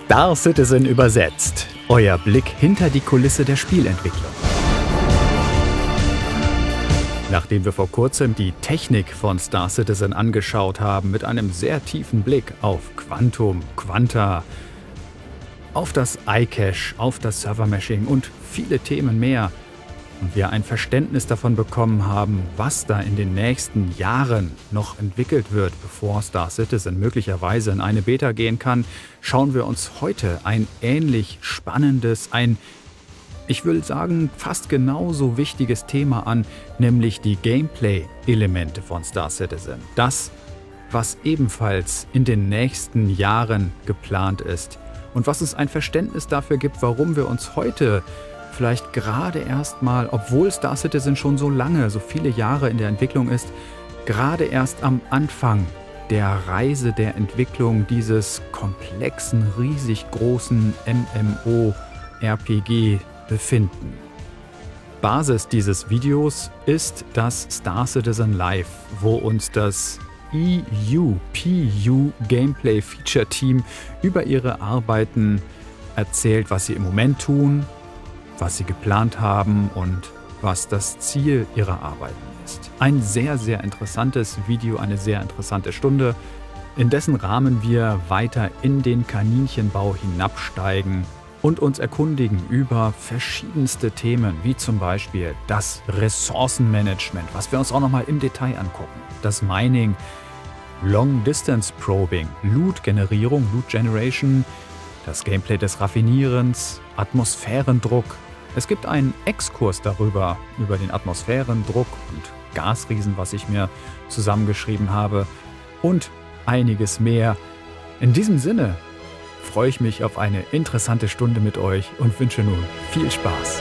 Star Citizen übersetzt. Euer Blick hinter die Kulisse der Spielentwicklung. Nachdem wir vor kurzem die Technik von Star Citizen angeschaut haben, mit einem sehr tiefen Blick auf Quantum, Quanta, auf das iCache, auf das Server-Meshing und viele Themen mehr, und wir ein Verständnis davon bekommen haben, was da in den nächsten Jahren noch entwickelt wird, bevor Star Citizen möglicherweise in eine Beta gehen kann, schauen wir uns heute ein ähnlich spannendes, ich will sagen, fast genauso wichtiges Thema an, nämlich die Gameplay-Elemente von Star Citizen. Das, was ebenfalls in den nächsten Jahren geplant ist und was uns ein Verständnis dafür gibt, warum wir uns heute vielleicht gerade erstmal, obwohl Star Citizen schon so lange, so viele Jahre in der Entwicklung ist, gerade erst am Anfang der Reise der Entwicklung dieses komplexen, riesig großen MMO-RPG befinden. Basis dieses Videos ist das Star Citizen Live, wo uns das EUPU Gameplay Feature Team über ihre Arbeiten erzählt, was sie im Moment tun, was sie geplant haben und was das Ziel ihrer Arbeiten ist. Ein sehr, sehr interessantes Video, eine sehr interessante Stunde, in dessen Rahmen wir weiter in den Kaninchenbau hinabsteigen und uns erkundigen über verschiedenste Themen, wie zum Beispiel das Ressourcenmanagement, was wir uns auch nochmal im Detail angucken, das Mining, Long Distance Probing, Loot-Generierung, Loot Generation, das Gameplay des Raffinierens, Atmosphärendruck. Es gibt einen Exkurs darüber, über den Atmosphärendruck und Gasriesen, was ich mir zusammengeschrieben habe, und einiges mehr. In diesem Sinne freue ich mich auf eine interessante Stunde mit euch und wünsche nun viel Spaß.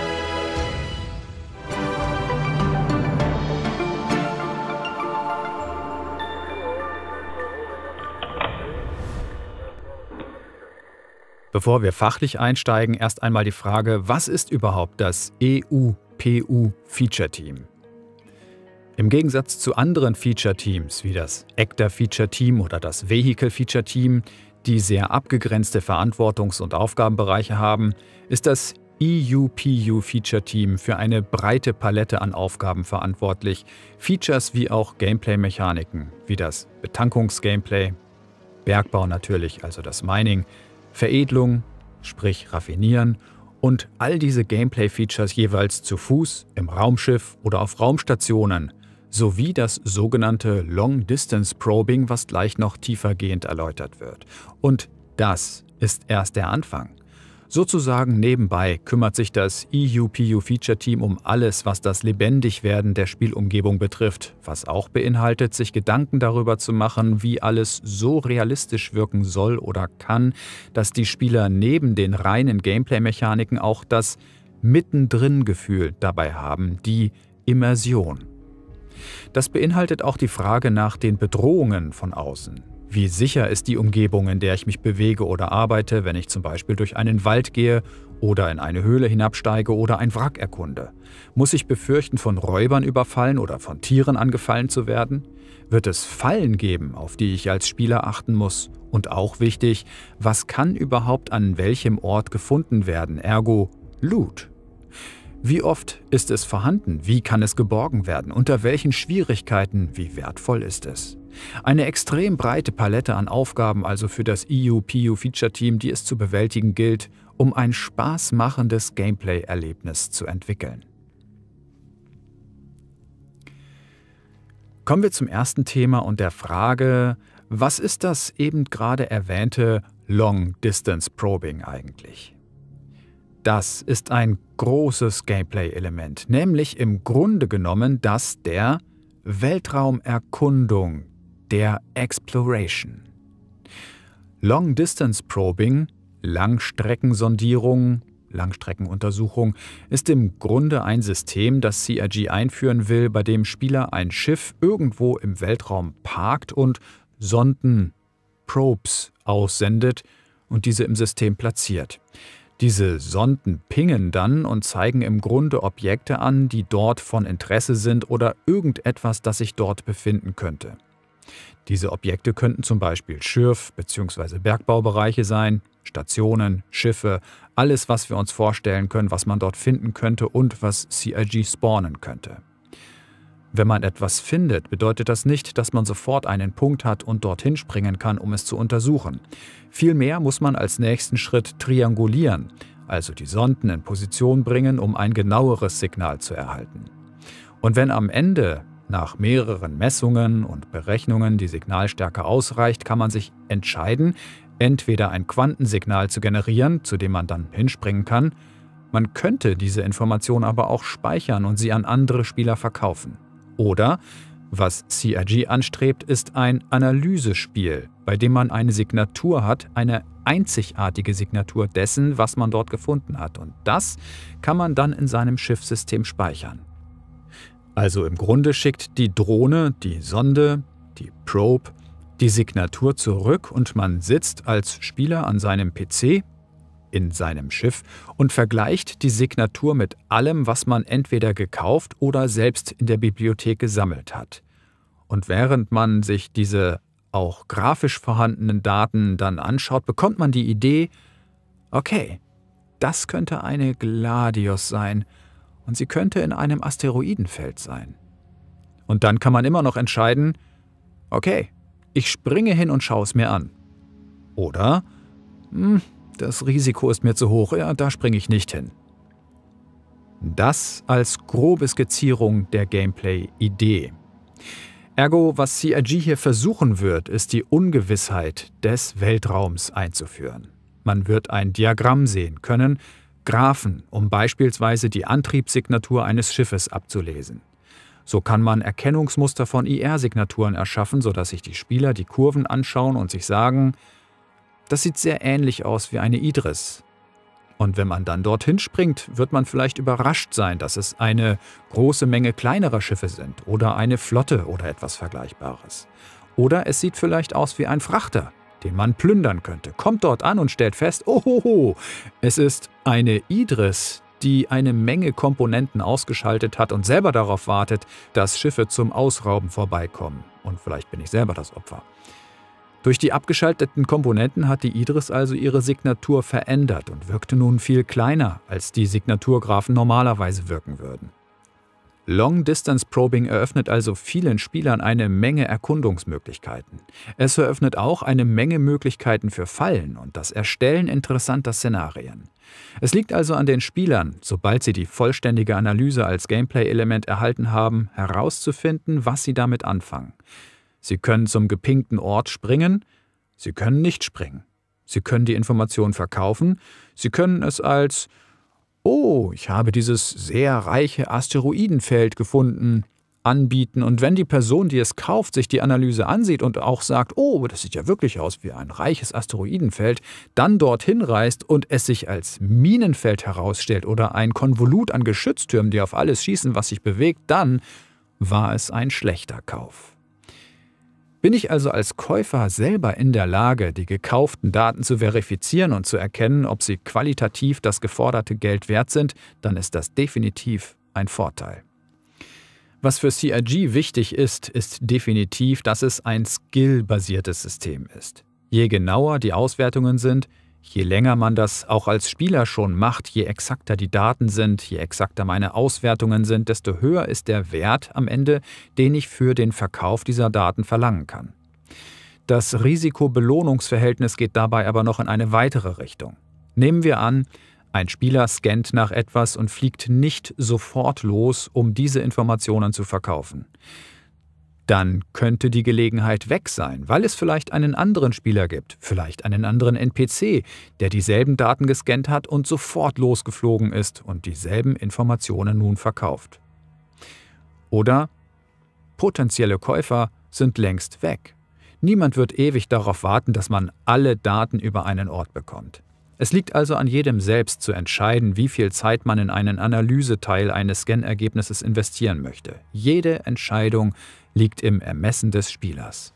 Bevor wir fachlich einsteigen, erst einmal die Frage, was ist überhaupt das EUPU Feature Team? Im Gegensatz zu anderen Feature Teams wie das Actor Feature Team oder das Vehicle Feature Team, die sehr abgegrenzte Verantwortungs- und Aufgabenbereiche haben, ist das EUPU Feature Team für eine breite Palette an Aufgaben verantwortlich. Features wie auch Gameplay-Mechaniken, wie das Betankungs-Gameplay, Bergbau natürlich, also das Mining, Veredelung, sprich Raffinieren, und all diese Gameplay-Features jeweils zu Fuß, im Raumschiff oder auf Raumstationen, sowie das sogenannte Long Distance Probing, was gleich noch tiefergehend erläutert wird. Und das ist erst der Anfang. Sozusagen nebenbei kümmert sich das EUPU Feature Team um alles, was das Lebendigwerden der Spielumgebung betrifft, was auch beinhaltet, sich Gedanken darüber zu machen, wie alles so realistisch wirken soll oder kann, dass die Spieler neben den reinen Gameplay-Mechaniken auch das Mittendrin-Gefühl dabei haben, die Immersion. Das beinhaltet auch die Frage nach den Bedrohungen von außen. Wie sicher ist die Umgebung, in der ich mich bewege oder arbeite, wenn ich zum Beispiel durch einen Wald gehe oder in eine Höhle hinabsteige oder ein Wrack erkunde? Muss ich befürchten, von Räubern überfallen oder von Tieren angefallen zu werden? Wird es Fallen geben, auf die ich als Spieler achten muss? Und auch wichtig, was kann überhaupt an welchem Ort gefunden werden, ergo Loot? Wie oft ist es vorhanden? Wie kann es geborgen werden? Unter welchen Schwierigkeiten? Wie wertvoll ist es? Eine extrem breite Palette an Aufgaben also für das EUPU Feature Team, die es zu bewältigen gilt, um ein spaßmachendes Gameplay-Erlebnis zu entwickeln. Kommen wir zum ersten Thema und der Frage, was ist das eben gerade erwähnte Long Distance Probing eigentlich? Das ist ein großes Gameplay-Element, nämlich im Grunde genommen das der Weltraumerkundung, der Exploration. Long Distance Probing, Langstreckensondierung, Langstreckenuntersuchung, ist im Grunde ein System, das CIG einführen will, bei dem Spieler ein Schiff irgendwo im Weltraum parkt und Sonden, Probes, aussendet und diese im System platziert. Diese Sonden pingen dann und zeigen im Grunde Objekte an, die dort von Interesse sind oder irgendetwas, das sich dort befinden könnte. Diese Objekte könnten zum Beispiel Schürf- bzw. Bergbaubereiche sein, Stationen, Schiffe, alles, was wir uns vorstellen können, was man dort finden könnte und was CIG spawnen könnte. Wenn man etwas findet, bedeutet das nicht, dass man sofort einen Punkt hat und dorthin springen kann, um es zu untersuchen. Vielmehr muss man als nächsten Schritt triangulieren, also die Sonden in Position bringen, um ein genaueres Signal zu erhalten. Und wenn am Ende nach mehreren Messungen und Berechnungen die Signalstärke ausreicht, kann man sich entscheiden, entweder ein Quantensignal zu generieren, zu dem man dann hinspringen kann. Man könnte diese Information aber auch speichern und sie an andere Spieler verkaufen. Oder, was CIG anstrebt, ist ein Analysespiel, bei dem man eine Signatur hat, eine einzigartige Signatur dessen, was man dort gefunden hat. Und das kann man dann in seinem Schiffssystem speichern. Also im Grunde schickt die Drohne, die Sonde, die Probe, die Signatur zurück und man sitzt als Spieler an seinem PC, in seinem Schiff und vergleicht die Signatur mit allem, was man entweder gekauft oder selbst in der Bibliothek gesammelt hat. Und während man sich diese auch grafisch vorhandenen Daten dann anschaut, bekommt man die Idee, okay, das könnte eine Gladius sein und sie könnte in einem Asteroidenfeld sein. Und dann kann man immer noch entscheiden, okay, ich springe hin und schaue es mir an. Oder, das Risiko ist mir zu hoch, ja, da springe ich nicht hin. Das als grobe Skizzierung der Gameplay-Idee. Ergo, was CIG hier versuchen wird, ist die Ungewissheit des Weltraums einzuführen. Man wird ein Diagramm sehen können, Graphen, um beispielsweise die Antriebssignatur eines Schiffes abzulesen. So kann man Erkennungsmuster von IR-Signaturen erschaffen, sodass sich die Spieler die Kurven anschauen und sich sagen, das sieht sehr ähnlich aus wie eine Idris. Und wenn man dann dorthin springt, wird man vielleicht überrascht sein, dass es eine große Menge kleinerer Schiffe sind oder eine Flotte oder etwas Vergleichbares. Oder es sieht vielleicht aus wie ein Frachter, den man plündern könnte, kommt dort an und stellt fest, ohoho, es ist eine Idris, die eine Menge Komponenten ausgeschaltet hat und selber darauf wartet, dass Schiffe zum Ausrauben vorbeikommen. Und vielleicht bin ich selber das Opfer. Durch die abgeschalteten Komponenten hat die Idris also ihre Signatur verändert und wirkte nun viel kleiner, als die Signaturgraphen normalerweise wirken würden. Long-Distance Probing eröffnet also vielen Spielern eine Menge Erkundungsmöglichkeiten. Es eröffnet auch eine Menge Möglichkeiten für Fallen und das Erstellen interessanter Szenarien. Es liegt also an den Spielern, sobald sie die vollständige Analyse als Gameplay-Element erhalten haben, herauszufinden, was sie damit anfangen. Sie können zum gepingten Ort springen, sie können nicht springen. Sie können die Information verkaufen, sie können es als »Oh, ich habe dieses sehr reiche Asteroidenfeld gefunden« anbieten. Und wenn die Person, die es kauft, sich die Analyse ansieht und auch sagt, »Oh, das sieht ja wirklich aus wie ein reiches Asteroidenfeld«, dann dorthin reist und es sich als Minenfeld herausstellt oder ein Konvolut an Geschütztürmen, die auf alles schießen, was sich bewegt, dann war es ein schlechter Kauf. Bin ich also als Käufer selber in der Lage, die gekauften Daten zu verifizieren und zu erkennen, ob sie qualitativ das geforderte Geld wert sind, dann ist das definitiv ein Vorteil. Was für CIG wichtig ist, ist definitiv, dass es ein skillbasiertes System ist. Je genauer die Auswertungen sind, je länger man das auch als Spieler schon macht, je exakter die Daten sind, je exakter meine Auswertungen sind, desto höher ist der Wert am Ende, den ich für den Verkauf dieser Daten verlangen kann. Das Risiko-Belohnungsverhältnis geht dabei aber noch in eine weitere Richtung. Nehmen wir an, ein Spieler scannt nach etwas und fliegt nicht sofort los, um diese Informationen zu verkaufen. Dann könnte die Gelegenheit weg sein, weil es vielleicht einen anderen Spieler gibt, vielleicht einen anderen NPC, der dieselben Daten gescannt hat und sofort losgeflogen ist und dieselben Informationen nun verkauft. Oder potenzielle Käufer sind längst weg. Niemand wird ewig darauf warten, dass man alle Daten über einen Ort bekommt. Es liegt also an jedem selbst zu entscheiden, wie viel Zeit man in einen Analyseteil eines Scannergebnisses investieren möchte. Jede Entscheidung liegt im Ermessen des Spielers.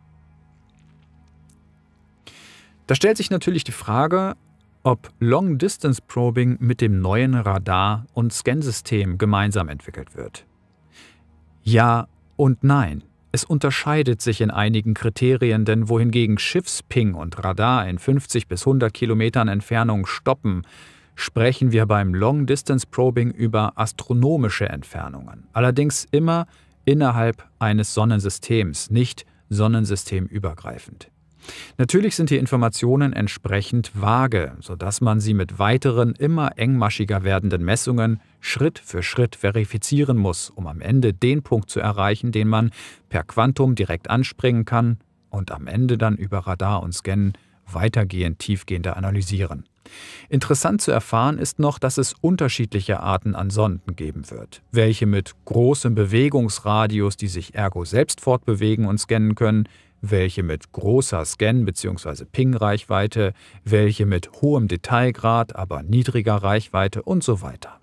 Da stellt sich natürlich die Frage, ob Long-Distance Probing mit dem neuen Radar- und Scansystem gemeinsam entwickelt wird. Ja und nein. Es unterscheidet sich in einigen Kriterien, denn wohingegen Schiffsping und Radar in 50 bis 100 Kilometern Entfernung stoppen, sprechen wir beim Long-Distance-Probing über astronomische Entfernungen. Allerdings immer innerhalb eines Sonnensystems, nicht sonnensystemübergreifend. Natürlich sind die Informationen entsprechend vage, sodass man sie mit weiteren, immer engmaschiger werdenden Messungen Schritt für Schritt verifizieren muss, um am Ende den Punkt zu erreichen, den man per Quantum direkt anspringen kann und am Ende dann über Radar und Scannen weitergehend tiefgehender analysieren. Interessant zu erfahren ist noch, dass es unterschiedliche Arten an Sonden geben wird. Welche mit großem Bewegungsradius, die sich ergo selbst fortbewegen und scannen können, welche mit großer Scan- bzw. Ping-Reichweite, welche mit hohem Detailgrad, aber niedriger Reichweite und so weiter.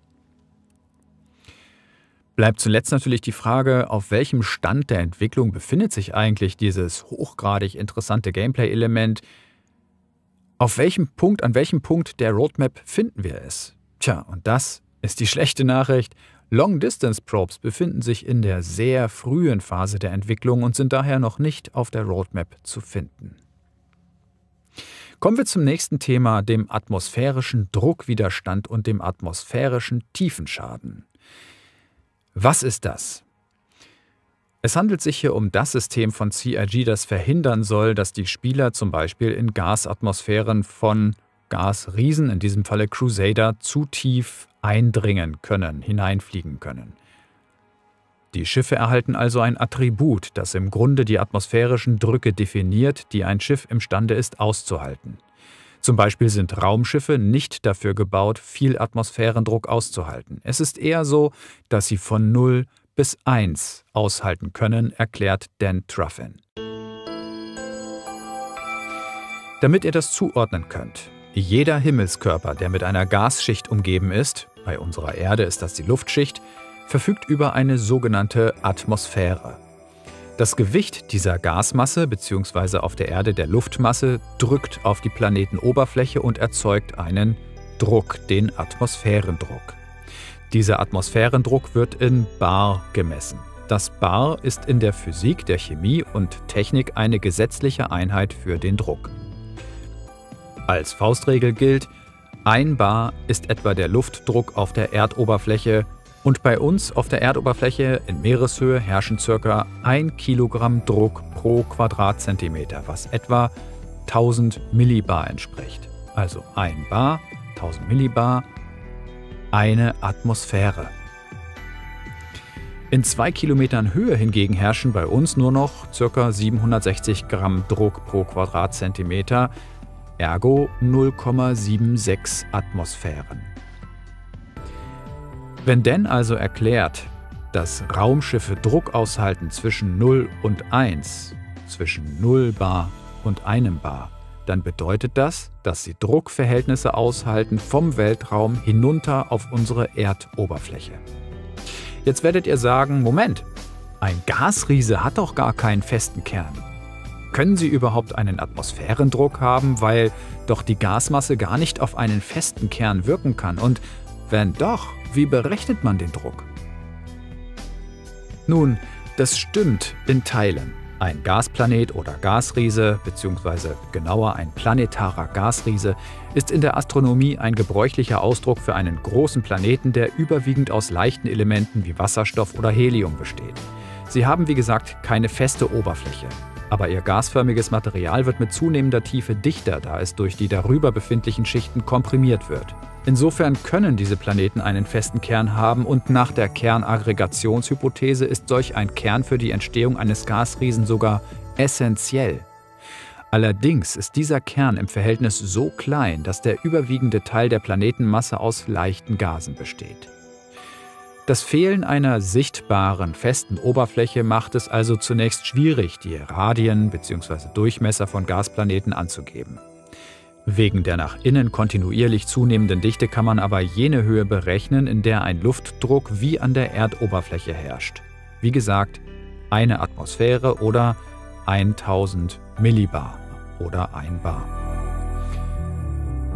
Bleibt zuletzt natürlich die Frage, auf welchem Stand der Entwicklung befindet sich eigentlich dieses hochgradig interessante Gameplay-Element? An welchem Punkt der Roadmap finden wir es? Tja, und das ist die schlechte Nachricht. Long-Distance-Probes befinden sich in der sehr frühen Phase der Entwicklung und sind daher noch nicht auf der Roadmap zu finden. Kommen wir zum nächsten Thema, dem atmosphärischen Druckwiderstand und dem atmosphärischen Tiefenschaden. Was ist das? Es handelt sich hier um das System von CIG, das verhindern soll, dass die Spieler zum Beispiel in Gasatmosphären von Gasriesen, in diesem Falle Crusader, zu tief eindringen können, hineinfliegen können. Die Schiffe erhalten also ein Attribut, das im Grunde die atmosphärischen Drücke definiert, die ein Schiff imstande ist auszuhalten. Zum Beispiel sind Raumschiffe nicht dafür gebaut, viel Atmosphärendruck auszuhalten. Es ist eher so, dass sie von 0 bis 1 aushalten können, erklärt Dan Truffin. Damit ihr das zuordnen könnt: Jeder Himmelskörper, der mit einer Gasschicht umgeben ist, bei unserer Erde ist das die Luftschicht, verfügt über eine sogenannte Atmosphäre. Das Gewicht dieser Gasmasse bzw. auf der Erde der Luftmasse drückt auf die Planetenoberfläche und erzeugt einen Druck, den Atmosphärendruck. Dieser Atmosphärendruck wird in Bar gemessen. Das Bar ist in der Physik, der Chemie und Technik eine gesetzliche Einheit für den Druck. Als Faustregel gilt: 1 Bar ist etwa der Luftdruck auf der Erdoberfläche und bei uns auf der Erdoberfläche in Meereshöhe herrschen ca. 1 Kilogramm Druck pro Quadratzentimeter, was etwa 1000 Millibar entspricht. Also 1 Bar, 1000 Millibar, eine Atmosphäre. In 2 Kilometern Höhe hingegen herrschen bei uns nur noch ca. 760 Gramm Druck pro Quadratzentimeter, ergo 0,76 Atmosphären. Wenn Dan also erklärt, dass Raumschiffe Druck aushalten zwischen 0 und 1, zwischen 0 Bar und 1 Bar, dann bedeutet das, dass sie Druckverhältnisse aushalten vom Weltraum hinunter auf unsere Erdoberfläche. Jetzt werdet ihr sagen: Moment, ein Gasriese hat doch gar keinen festen Kern. Können sie überhaupt einen Atmosphärendruck haben, weil doch die Gasmasse gar nicht auf einen festen Kern wirken kann? Und wenn doch, wie berechnet man den Druck? Nun, das stimmt in Teilen. Ein Gasplanet oder Gasriese, beziehungsweise genauer ein planetarer Gasriese, ist in der Astronomie ein gebräuchlicher Ausdruck für einen großen Planeten, der überwiegend aus leichten Elementen wie Wasserstoff oder Helium besteht. Sie haben, wie gesagt, keine feste Oberfläche. Aber ihr gasförmiges Material wird mit zunehmender Tiefe dichter, da es durch die darüber befindlichen Schichten komprimiert wird. Insofern können diese Planeten einen festen Kern haben und nach der Kernaggregationshypothese ist solch ein Kern für die Entstehung eines Gasriesen sogar essentiell. Allerdings ist dieser Kern im Verhältnis so klein, dass der überwiegende Teil der Planetenmasse aus leichten Gasen besteht. Das Fehlen einer sichtbaren, festen Oberfläche macht es also zunächst schwierig, die Radien bzw. Durchmesser von Gasplaneten anzugeben. Wegen der nach innen kontinuierlich zunehmenden Dichte kann man aber jene Höhe berechnen, in der ein Luftdruck wie an der Erdoberfläche herrscht. Wie gesagt, eine Atmosphäre oder 1000 Millibar oder 1 Bar.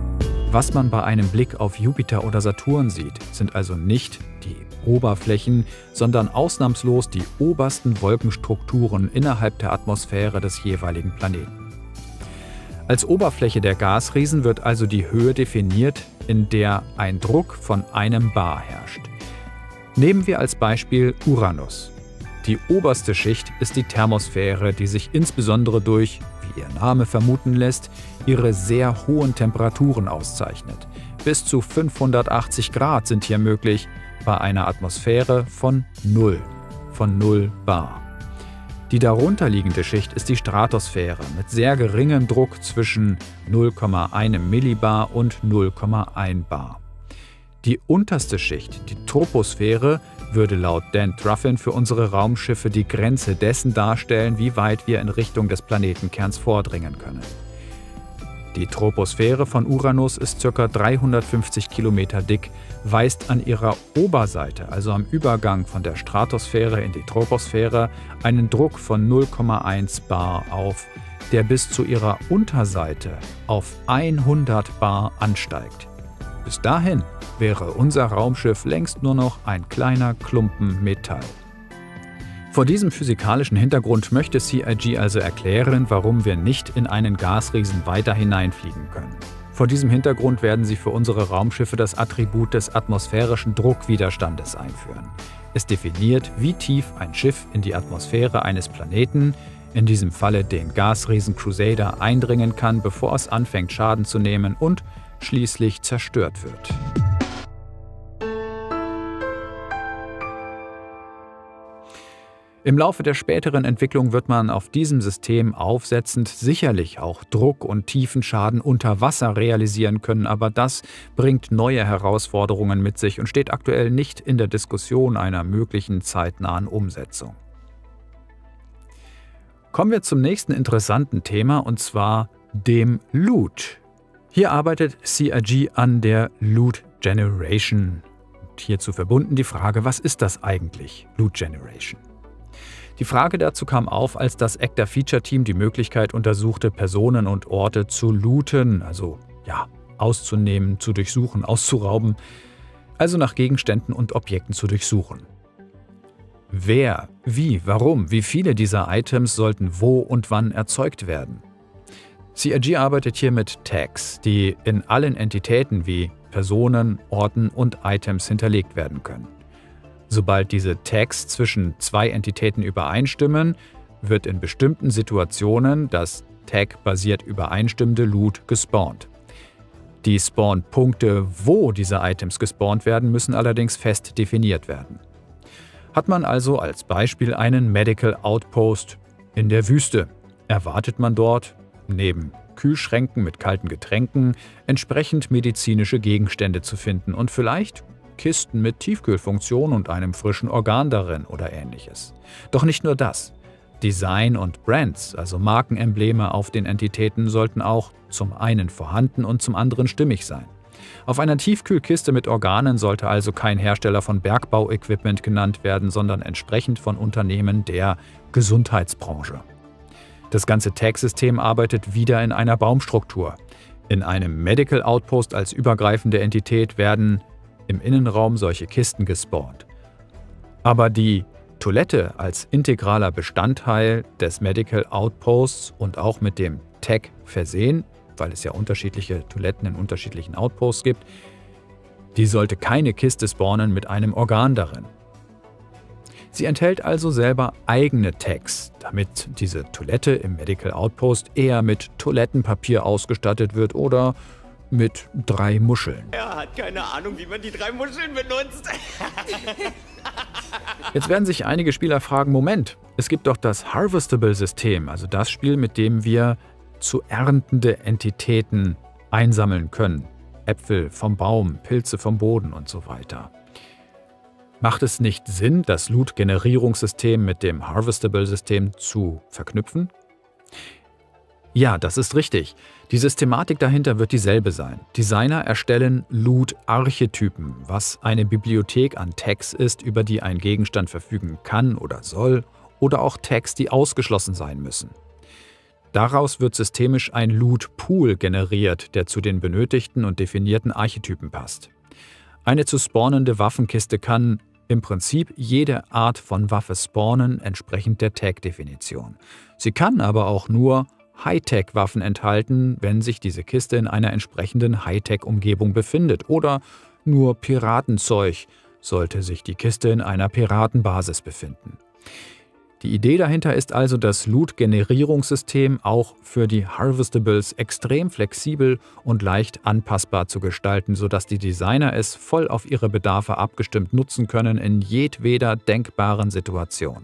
Was man bei einem Blick auf Jupiter oder Saturn sieht, sind also nicht die Oberflächen, sondern ausnahmslos die obersten Wolkenstrukturen innerhalb der Atmosphäre des jeweiligen Planeten. Als Oberfläche der Gasriesen wird also die Höhe definiert, in der ein Druck von 1 bar herrscht. Nehmen wir als Beispiel Uranus. Die oberste Schicht ist die Thermosphäre, die sich insbesondere durch, wie ihr Name vermuten lässt, ihre sehr hohen Temperaturen auszeichnet. Bis zu 580 Grad sind hier möglich bei einer Atmosphäre von 0 bar. Die darunterliegende Schicht ist die Stratosphäre mit sehr geringem Druck zwischen 0,1 Millibar und 0,1 bar. Die unterste Schicht, die Troposphäre, würde laut Dan Truffin für unsere Raumschiffe die Grenze dessen darstellen, wie weit wir in Richtung des Planetenkerns vordringen können. Die Troposphäre von Uranus ist ca. 350 Kilometer dick, weist an ihrer Oberseite, also am Übergang von der Stratosphäre in die Troposphäre, einen Druck von 0,1 bar auf, der bis zu ihrer Unterseite auf 100 bar ansteigt. Bis dahin wäre unser Raumschiff längst nur noch ein kleiner Klumpen Metall. Vor diesem physikalischen Hintergrund möchte CIG also erklären, warum wir nicht in einen Gasriesen weiter hineinfliegen können. Vor diesem Hintergrund werden sie für unsere Raumschiffe das Attribut des atmosphärischen Druckwiderstandes einführen. Es definiert, wie tief ein Schiff in die Atmosphäre eines Planeten, in diesem Falle den Gasriesen Crusader, eindringen kann, bevor es anfängt Schaden zu nehmen und schließlich zerstört wird. Im Laufe der späteren Entwicklung wird man auf diesem System aufsetzend sicherlich auch Druck- und Tiefenschaden unter Wasser realisieren können, aber das bringt neue Herausforderungen mit sich und steht aktuell nicht in der Diskussion einer möglichen zeitnahen Umsetzung. Kommen wir zum nächsten interessanten Thema, und zwar dem Loot. Hier arbeitet CIG an der Loot Generation. Und hierzu verbunden die Frage, was ist das eigentlich, Loot Generation? Die Frage dazu kam auf, als das ECDA Feature Team die Möglichkeit untersuchte, Personen und Orte zu looten, also auszunehmen, zu durchsuchen, auszurauben, also nach Gegenständen und Objekten zu durchsuchen. Wer, wie, warum, wie viele dieser Items sollten wo und wann erzeugt werden? CIG arbeitet hier mit Tags, die in allen Entitäten wie Personen, Orten und Items hinterlegt werden können. Sobald diese Tags zwischen zwei Entitäten übereinstimmen, wird in bestimmten Situationen das Tag-basiert übereinstimmende Loot gespawnt. Die Spawn-Punkte, wo diese Items gespawnt werden, müssen allerdings fest definiert werden. Hat man also als Beispiel einen Medical Outpost in der Wüste, erwartet man dort, neben Kühlschränken mit kalten Getränken, entsprechend medizinische Gegenstände zu finden und vielleicht Kisten mit Tiefkühlfunktion und einem frischen Organ darin oder ähnliches. Doch nicht nur das. Design und Brands, also Markenembleme auf den Entitäten, sollten auch zum einen vorhanden und zum anderen stimmig sein. Auf einer Tiefkühlkiste mit Organen sollte also kein Hersteller von Bergbauequipment genannt werden, sondern entsprechend von Unternehmen der Gesundheitsbranche. Das ganze Tag-System arbeitet wieder in einer Baumstruktur. In einem Medical Outpost als übergreifende Entität werden im Innenraum solche Kisten gespawnt. Aber die Toilette als integraler Bestandteil des Medical Outposts und auch mit dem Tag versehen, weil es ja unterschiedliche Toiletten in unterschiedlichen Outposts gibt, die sollte keine Kiste spawnen mit einem Organ darin. Sie enthält also selber eigene Tags, damit diese Toilette im Medical Outpost eher mit Toilettenpapier ausgestattet wird oder mit 3 Muscheln. Er hat keine Ahnung, wie man die 3 Muscheln benutzt. Jetzt werden sich einige Spieler fragen, Moment, es gibt doch das Harvestable-System, also das Spiel, mit dem wir zu erntende Entitäten einsammeln können. Äpfel vom Baum, Pilze vom Boden und so weiter. Macht es nicht Sinn, das Loot-Generierungssystem mit dem Harvestable-System zu verknüpfen? Ja, das ist richtig. Die Systematik dahinter wird dieselbe sein. Designer erstellen Loot-Archetypen, was eine Bibliothek an Tags ist, über die ein Gegenstand verfügen kann oder soll, oder auch Tags, die ausgeschlossen sein müssen. Daraus wird systemisch ein Loot-Pool generiert, der zu den benötigten und definierten Archetypen passt. Eine zu spawnende Waffenkiste kann im Prinzip jede Art von Waffe spawnen, entsprechend der Tag-Definition. Sie kann aber auch nur Hightech-Waffen enthalten, wenn sich diese Kiste in einer entsprechenden Hightech-Umgebung befindet, oder nur Piratenzeug, sollte sich die Kiste in einer Piratenbasis befinden. Die Idee dahinter ist also, das Loot-Generierungssystem auch für die Harvestables extrem flexibel und leicht anpassbar zu gestalten, sodass die Designer es voll auf ihre Bedarfe abgestimmt nutzen können in jedweder denkbaren Situation.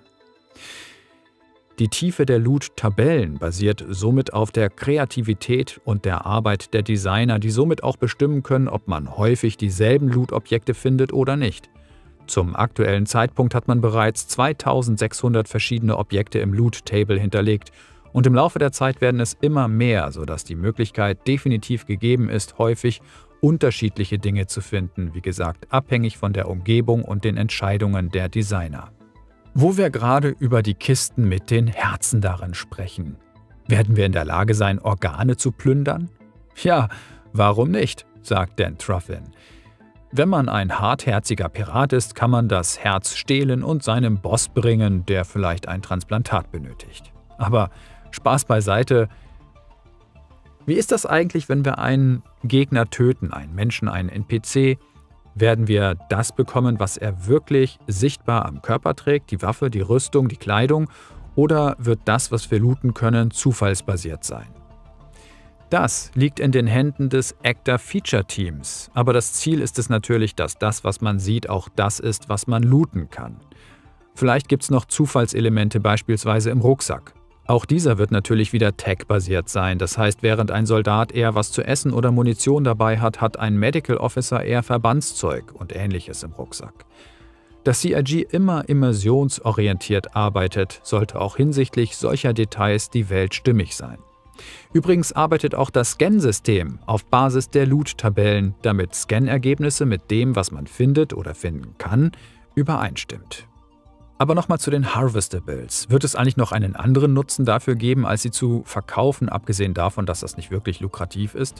Die Tiefe der Loot-Tabellen basiert somit auf der Kreativität und der Arbeit der Designer, die somit auch bestimmen können, ob man häufig dieselben Loot-Objekte findet oder nicht. Zum aktuellen Zeitpunkt hat man bereits 2600 verschiedene Objekte im Loot-Table hinterlegt und im Laufe der Zeit werden es immer mehr, sodass die Möglichkeit definitiv gegeben ist, häufig unterschiedliche Dinge zu finden, wie gesagt, abhängig von der Umgebung und den Entscheidungen der Designer. Wo wir gerade über die Kisten mit den Herzen darin sprechen, werden wir in der Lage sein, Organe zu plündern? Ja, warum nicht, sagt Dan Truffin. Wenn man ein hartherziger Pirat ist, kann man das Herz stehlen und seinem Boss bringen, der vielleicht ein Transplantat benötigt. Aber Spaß beiseite. Wie ist das eigentlich, wenn wir einen Gegner töten, einen Menschen, einen NPC? Werden wir das bekommen, was er wirklich sichtbar am Körper trägt, die Waffe, die Rüstung, die Kleidung, oder wird das, was wir looten können, zufallsbasiert sein? Das liegt in den Händen des Actor-Feature-Teams, aber das Ziel ist es natürlich, dass das, was man sieht, auch das ist, was man looten kann. Vielleicht gibt es noch Zufallselemente beispielsweise im Rucksack. Auch dieser wird natürlich wieder Tag-basiert sein, das heißt, während ein Soldat eher was zu essen oder Munition dabei hat, hat ein Medical Officer eher Verbandszeug und Ähnliches im Rucksack. Dass CIG immer immersionsorientiert arbeitet, sollte auch hinsichtlich solcher Details die Welt stimmig sein. Übrigens arbeitet auch das Scan-System auf Basis der Loot-Tabellen, damit Scan-Ergebnisse mit dem, was man findet oder finden kann, übereinstimmt. Aber nochmal zu den Harvestables. Wird es eigentlich noch einen anderen Nutzen dafür geben, als sie zu verkaufen, abgesehen davon, dass das nicht wirklich lukrativ ist?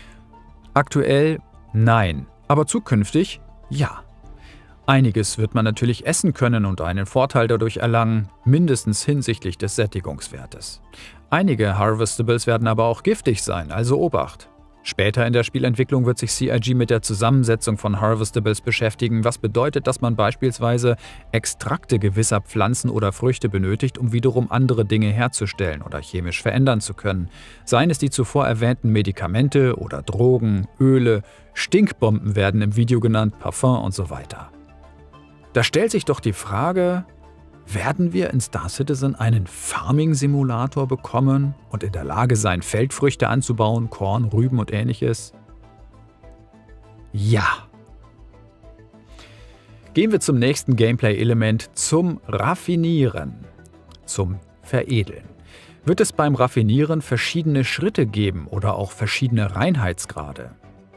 Aktuell nein, aber zukünftig ja. Einiges wird man natürlich essen können und einen Vorteil dadurch erlangen, mindestens hinsichtlich des Sättigungswertes. Einige Harvestables werden aber auch giftig sein, also Obacht. Später in der Spielentwicklung wird sich CIG mit der Zusammensetzung von Harvestables beschäftigen, was bedeutet, dass man beispielsweise Extrakte gewisser Pflanzen oder Früchte benötigt, um wiederum andere Dinge herzustellen oder chemisch verändern zu können. Seien es die zuvor erwähnten Medikamente oder Drogen, Öle, Stinkbomben werden im Video genannt, Parfum und so weiter. Da stellt sich doch die Frage, werden wir in Star Citizen einen Farming-Simulator bekommen und in der Lage sein, Feldfrüchte anzubauen, Korn, Rüben und Ähnliches? Ja. Gehen wir zum nächsten Gameplay-Element, zum Raffinieren, zum Veredeln. Wird es beim Raffinieren verschiedene Schritte geben oder auch verschiedene Reinheitsgrade?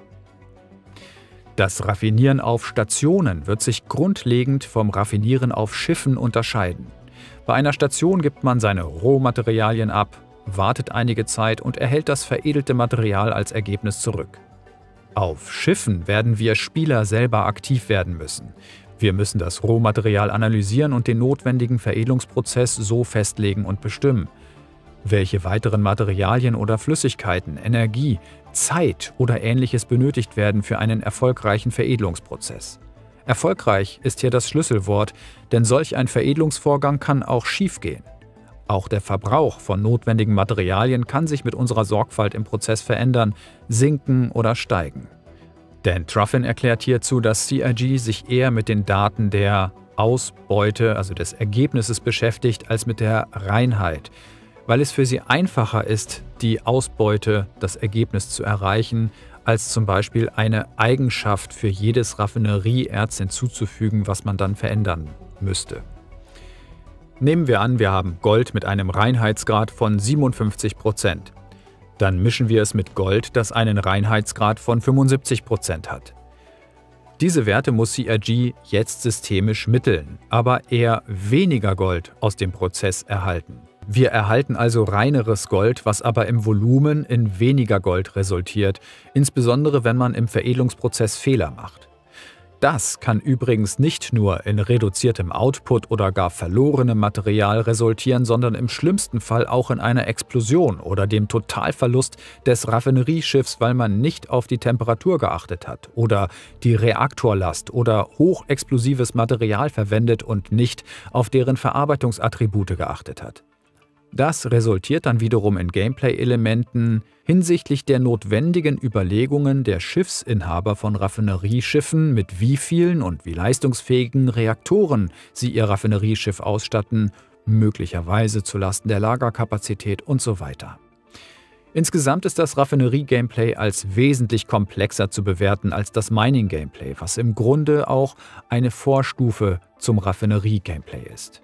Das Raffinieren auf Stationen wird sich grundlegend vom Raffinieren auf Schiffen unterscheiden. Bei einer Station gibt man seine Rohmaterialien ab, wartet einige Zeit und erhält das veredelte Material als Ergebnis zurück. Auf Schiffen werden wir Spieler selber aktiv werden müssen. Wir müssen das Rohmaterial analysieren und den notwendigen Veredelungsprozess so festlegen und bestimmen. Welche weiteren Materialien oder Flüssigkeiten, Energie, Zeit oder Ähnliches benötigt werden für einen erfolgreichen Veredelungsprozess. Erfolgreich ist hier das Schlüsselwort, denn solch ein Veredelungsvorgang kann auch schiefgehen. Auch der Verbrauch von notwendigen Materialien kann sich mit unserer Sorgfalt im Prozess verändern, sinken oder steigen. Dan Truffin erklärt hierzu, dass CIG sich eher mit den Daten der Ausbeute, also des Ergebnisses beschäftigt, als mit der Reinheit, weil es für sie einfacher ist, die Ausbeute, das Ergebnis zu erreichen, als zum Beispiel eine Eigenschaft für jedes Raffinerieerz hinzuzufügen, was man dann verändern müsste. Nehmen wir an, wir haben Gold mit einem Reinheitsgrad von 57%. Dann mischen wir es mit Gold, das einen Reinheitsgrad von 75% hat. Diese Werte muss CIG jetzt systemisch mitteln, aber eher weniger Gold aus dem Prozess erhalten. Wir erhalten also reineres Gold, was aber im Volumen in weniger Gold resultiert, insbesondere wenn man im Veredelungsprozess Fehler macht. Das kann übrigens nicht nur in reduziertem Output oder gar verlorenem Material resultieren, sondern im schlimmsten Fall auch in einer Explosion oder dem Totalverlust des Raffinerieschiffs, weil man nicht auf die Temperatur geachtet hat oder die Reaktorlast oder hochexplosives Material verwendet und nicht auf deren Verarbeitungsattribute geachtet hat. Das resultiert dann wiederum in Gameplay-Elementen hinsichtlich der notwendigen Überlegungen der Schiffsinhaber von Raffinerieschiffen, mit wie vielen und wie leistungsfähigen Reaktoren sie ihr Raffinerieschiff ausstatten, möglicherweise zulasten der Lagerkapazität und so weiter. Insgesamt ist das Raffinerie-Gameplay als wesentlich komplexer zu bewerten als das Mining-Gameplay, was im Grunde auch eine Vorstufe zum Raffinerie-Gameplay ist.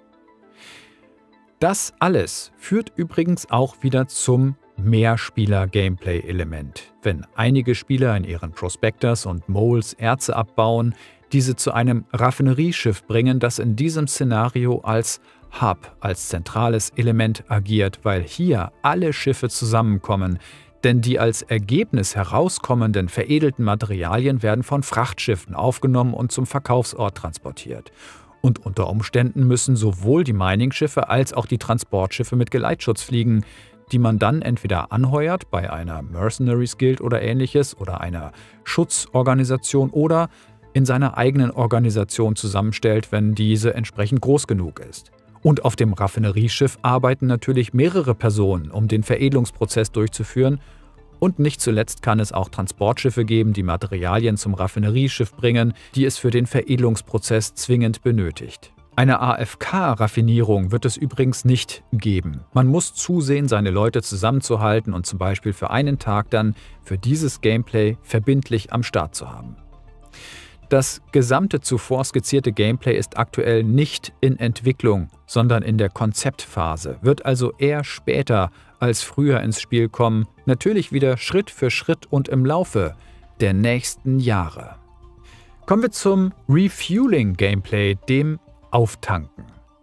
Das alles führt übrigens auch wieder zum Mehrspieler-Gameplay-Element. Wenn einige Spieler in ihren Prospectors und Moles Erze abbauen, diese zu einem Raffinerieschiff bringen, das in diesem Szenario als Hub, als zentrales Element agiert, weil hier alle Schiffe zusammenkommen, denn die als Ergebnis herauskommenden veredelten Materialien werden von Frachtschiffen aufgenommen und zum Verkaufsort transportiert. Und unter Umständen müssen sowohl die Mining-Schiffe als auch die Transportschiffe mit Geleitschutz fliegen, die man dann entweder anheuert bei einer Mercenaries Guild oder ähnliches oder einer Schutzorganisation oder in seiner eigenen Organisation zusammenstellt, wenn diese entsprechend groß genug ist. Und auf dem Raffinerieschiff arbeiten natürlich mehrere Personen, um den Veredelungsprozess durchzuführen. Und nicht zuletzt kann es auch Transportschiffe geben, die Materialien zum Raffinerieschiff bringen, die es für den Veredelungsprozess zwingend benötigt. Eine AFK-Raffinierung wird es übrigens nicht geben. Man muss zusehen, seine Leute zusammenzuhalten und zum Beispiel für einen Tag dann für dieses Gameplay verbindlich am Start zu haben. Das gesamte zuvor skizzierte Gameplay ist aktuell nicht in Entwicklung, sondern in der Konzeptphase, wird also eher später als früher ins Spiel kommen, natürlich wieder Schritt für Schritt und im Laufe der nächsten Jahre. Kommen wir zum Refueling-Gameplay, dem Auftanken.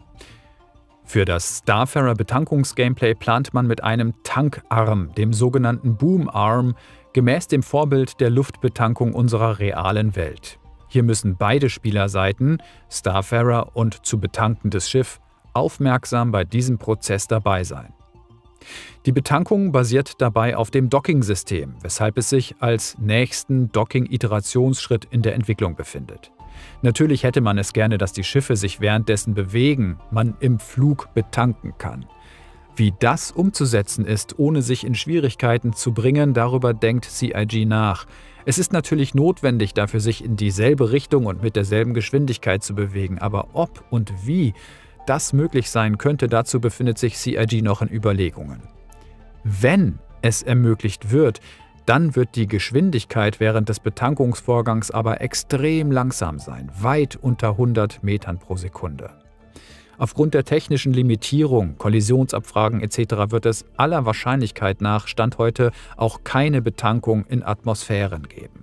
Für das Starfarer-Betankungs-Gameplay plant man mit einem Tankarm, dem sogenannten Boom-Arm, gemäß dem Vorbild der Luftbetankung unserer realen Welt. Hier müssen beide Spielerseiten, Starfarer und zu betankendes Schiff, aufmerksam bei diesem Prozess dabei sein. Die Betankung basiert dabei auf dem Docking-System, weshalb es sich als nächsten Docking-Iterationsschritt in der Entwicklung befindet. Natürlich hätte man es gerne, dass die Schiffe sich währenddessen bewegen, man im Flug betanken kann. Wie das umzusetzen ist, ohne sich in Schwierigkeiten zu bringen, darüber denkt CIG nach. Es ist natürlich notwendig, dafür sich in dieselbe Richtung und mit derselben Geschwindigkeit zu bewegen, aber ob und wie das möglich sein könnte, dazu befindet sich CIG noch in Überlegungen. Wenn es ermöglicht wird, dann wird die Geschwindigkeit während des Betankungsvorgangs aber extrem langsam sein, weit unter 100 Metern pro Sekunde. Aufgrund der technischen Limitierung, Kollisionsabfragen etc. wird es aller Wahrscheinlichkeit nach Stand heute auch keine Betankung in Atmosphären geben.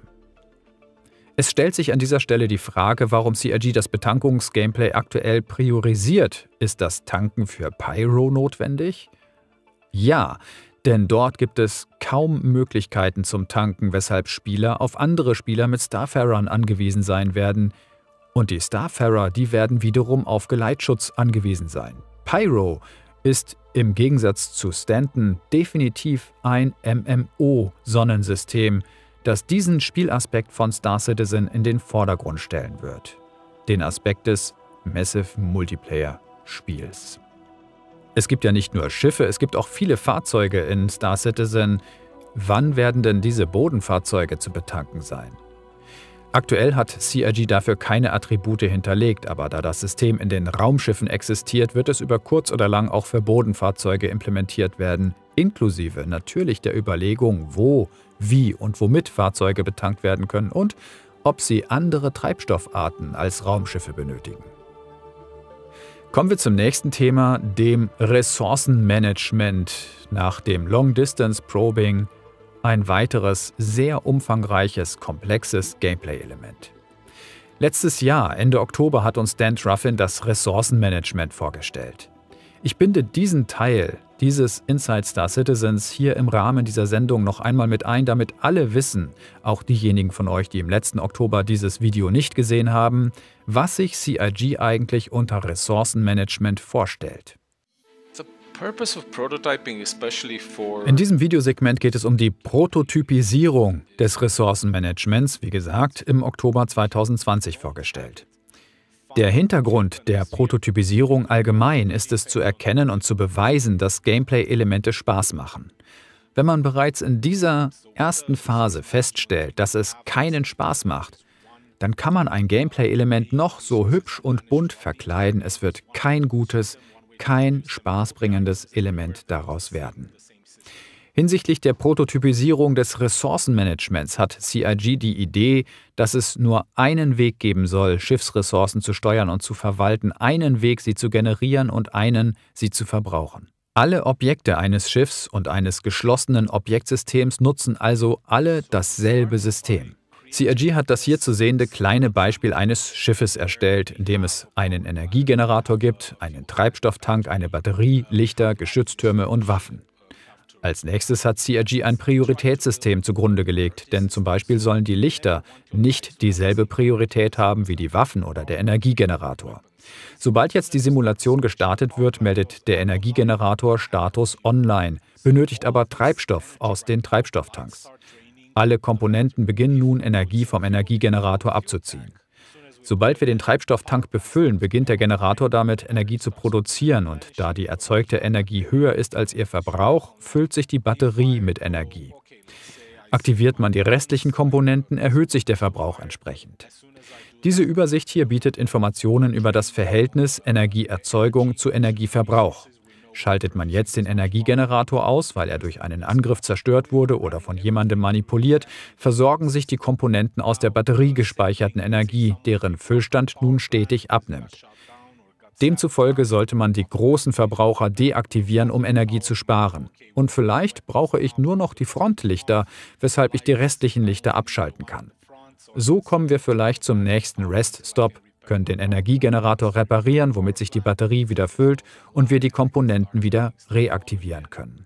Es stellt sich an dieser Stelle die Frage, warum CIG das Betankungs-Gameplay aktuell priorisiert. Ist das Tanken für Pyro notwendig? Ja, denn dort gibt es kaum Möglichkeiten zum Tanken, weshalb Spieler auf andere Spieler mit Starfarern angewiesen sein werden. Und die Starfarer, die werden wiederum auf Geleitschutz angewiesen sein. Pyro ist im Gegensatz zu Stanton definitiv ein MMO-Sonnensystem, das diesen Spielaspekt von Star Citizen in den Vordergrund stellen wird. Den Aspekt des Massive Multiplayer-Spiels. Es gibt ja nicht nur Schiffe, es gibt auch viele Fahrzeuge in Star Citizen. Wann werden denn diese Bodenfahrzeuge zu betanken sein? Aktuell hat CIG dafür keine Attribute hinterlegt, aber da das System in den Raumschiffen existiert, wird es über kurz oder lang auch für Bodenfahrzeuge implementiert werden, inklusive natürlich der Überlegung, wo, wie und womit Fahrzeuge betankt werden können und ob sie andere Treibstoffarten als Raumschiffe benötigen. Kommen wir zum nächsten Thema, dem Ressourcenmanagement. Nach dem Long Distance Probing ein weiteres, sehr umfangreiches, komplexes Gameplay-Element. Letztes Jahr, Ende Oktober, hat uns Dan Truffin das Ressourcenmanagement vorgestellt. Ich binde diesen Teil dieses Inside Star Citizens hier im Rahmen dieser Sendung noch einmal mit ein, damit alle wissen, auch diejenigen von euch, die im letzten Oktober dieses Video nicht gesehen haben, was sich CIG eigentlich unter Ressourcenmanagement vorstellt. In diesem Videosegment geht es um die Prototypisierung des Ressourcenmanagements, wie gesagt, im Oktober 2020 vorgestellt. Der Hintergrund der Prototypisierung allgemein ist es zu erkennen und zu beweisen, dass Gameplay-Elemente Spaß machen. Wenn man bereits in dieser ersten Phase feststellt, dass es keinen Spaß macht, dann kann man ein Gameplay-Element noch so hübsch und bunt verkleiden, es wird kein gutes, kein spaßbringendes Element daraus werden. Hinsichtlich der Prototypisierung des Ressourcenmanagements hat CIG die Idee, dass es nur einen Weg geben soll, Schiffsressourcen zu steuern und zu verwalten, einen Weg, sie zu generieren und einen, sie zu verbrauchen. Alle Objekte eines Schiffs und eines geschlossenen Objektsystems nutzen also alle dasselbe System. CIG hat das hier zu sehende kleine Beispiel eines Schiffes erstellt, in dem es einen Energiegenerator gibt, einen Treibstofftank, eine Batterie, Lichter, Geschütztürme und Waffen. Als nächstes hat CIG ein Prioritätssystem zugrunde gelegt, denn zum Beispiel sollen die Lichter nicht dieselbe Priorität haben wie die Waffen oder der Energiegenerator. Sobald jetzt die Simulation gestartet wird, meldet der Energiegenerator Status online, benötigt aber Treibstoff aus den Treibstofftanks. Alle Komponenten beginnen nun, Energie vom Energiegenerator abzuziehen. Sobald wir den Treibstofftank befüllen, beginnt der Generator damit, Energie zu produzieren, und da die erzeugte Energie höher ist als ihr Verbrauch, füllt sich die Batterie mit Energie. Aktiviert man die restlichen Komponenten, erhöht sich der Verbrauch entsprechend. Diese Übersicht hier bietet Informationen über das Verhältnis Energieerzeugung zu Energieverbrauch. Schaltet man jetzt den Energiegenerator aus, weil er durch einen Angriff zerstört wurde oder von jemandem manipuliert, versorgen sich die Komponenten aus der Batterie gespeicherten Energie, deren Füllstand nun stetig abnimmt. Demzufolge sollte man die großen Verbraucher deaktivieren, um Energie zu sparen. Und vielleicht brauche ich nur noch die Frontlichter, weshalb ich die restlichen Lichter abschalten kann. So kommen wir vielleicht zum nächsten Rest-Stop, können den Energiegenerator reparieren, womit sich die Batterie wieder füllt und wir die Komponenten wieder reaktivieren können.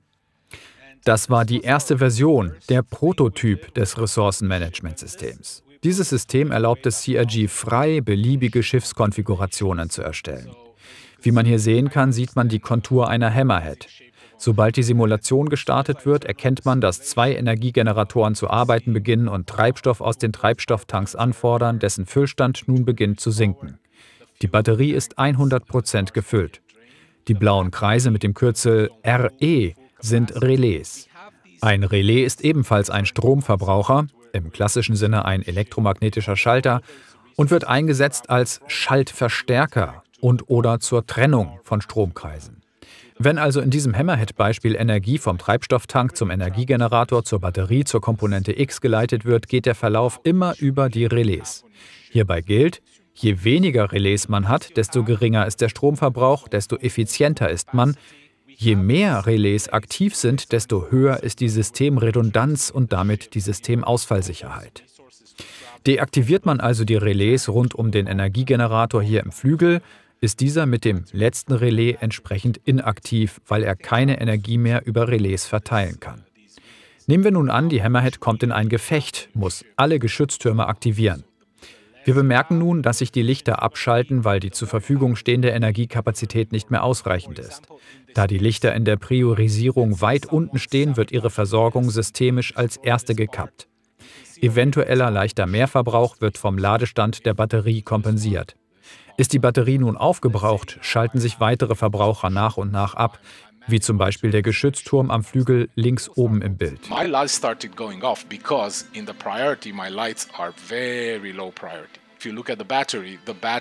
Das war die erste Version, der Prototyp des Ressourcenmanagementsystems. Dieses System erlaubt es CIG frei, beliebige Schiffskonfigurationen zu erstellen. Wie man hier sehen kann, sieht man die Kontur einer Hammerhead. Sobald die Simulation gestartet wird, erkennt man, dass 2 Energiegeneratoren zu arbeiten beginnen und Treibstoff aus den Treibstofftanks anfordern, dessen Füllstand nun beginnt zu sinken. Die Batterie ist 100% gefüllt. Die blauen Kreise mit dem Kürzel RE sind Relais. Ein Relais ist ebenfalls ein Stromverbraucher, im klassischen Sinne ein elektromagnetischer Schalter, und wird eingesetzt als Schaltverstärker und/oder zur Trennung von Stromkreisen. Wenn also in diesem Hammerhead-Beispiel Energie vom Treibstofftank zum Energiegenerator, zur Batterie, zur Komponente X geleitet wird, geht der Verlauf immer über die Relais. Hierbei gilt, je weniger Relais man hat, desto geringer ist der Stromverbrauch, desto effizienter ist man. Je mehr Relais aktiv sind, desto höher ist die Systemredundanz und damit die Systemausfallsicherheit. Deaktiviert man also die Relais rund um den Energiegenerator hier im Flügel, ist dieser mit dem letzten Relais entsprechend inaktiv, weil er keine Energie mehr über Relais verteilen kann. Nehmen wir nun an, die Hammerhead kommt in ein Gefecht, muss alle Geschütztürme aktivieren. Wir bemerken nun, dass sich die Lichter abschalten, weil die zur Verfügung stehende Energiekapazität nicht mehr ausreichend ist. Da die Lichter in der Priorisierung weit unten stehen, wird ihre Versorgung systemisch als erste gekappt. Eventueller leichter Mehrverbrauch wird vom Ladestand der Batterie kompensiert. Ist die Batterie nun aufgebraucht, schalten sich weitere Verbraucher nach und nach ab, wie zum Beispiel der Geschützturm am Flügel links oben im Bild. My lights started going off because in the priority my lights are very low priority. If you look at the battery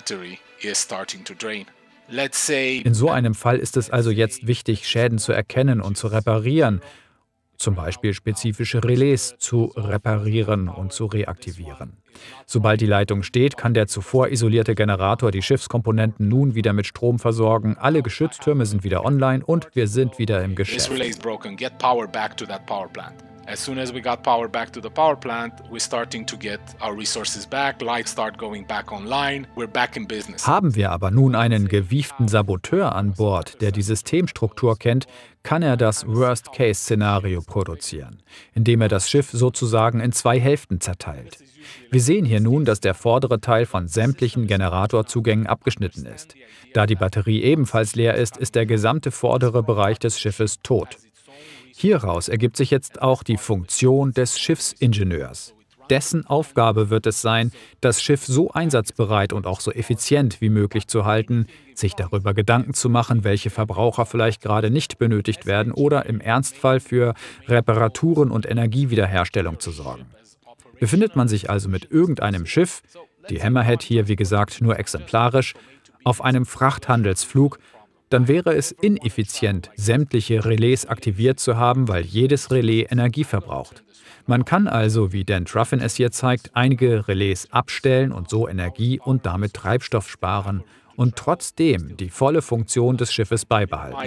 is starting to drain. Let's say In so einem Fall ist es also jetzt wichtig, Schäden zu erkennen und zu reparieren, zum Beispiel spezifische Relais zu reparieren und zu reaktivieren. Sobald die Leitung steht, kann der zuvor isolierte Generator die Schiffskomponenten nun wieder mit Strom versorgen, alle Geschütztürme sind wieder online und wir sind wieder im Geschäft. this relay is broken, get power back to that power plant. As soon as we got power back to the power plant, we're starting to get our resources back, lights start going back online, we're back in business. Haben wir aber nun einen gewieften Saboteur an Bord, der die Systemstruktur kennt, kann er das Worst-Case-Szenario produzieren, indem er das Schiff sozusagen in 2 Hälften zerteilt. Wir sehen hier nun, dass der vordere Teil von sämtlichen Generatorzugängen abgeschnitten ist. Da die Batterie ebenfalls leer ist, ist der gesamte vordere Bereich des Schiffes tot. Hieraus ergibt sich jetzt auch die Funktion des Schiffsingenieurs. Dessen Aufgabe wird es sein, das Schiff so einsatzbereit und auch so effizient wie möglich zu halten, sich darüber Gedanken zu machen, welche Verbraucher vielleicht gerade nicht benötigt werden oder im Ernstfall für Reparaturen und Energiewiederherstellung zu sorgen. Befindet man sich also mit irgendeinem Schiff, die Hammerhead hier wie gesagt nur exemplarisch, auf einem Frachthandelsflug, dann wäre es ineffizient, sämtliche Relais aktiviert zu haben, weil jedes Relais Energie verbraucht. Man kann also, wie Dan Truffin es hier zeigt, einige Relais abstellen und so Energie und damit Treibstoff sparen und trotzdem die volle Funktion des Schiffes beibehalten.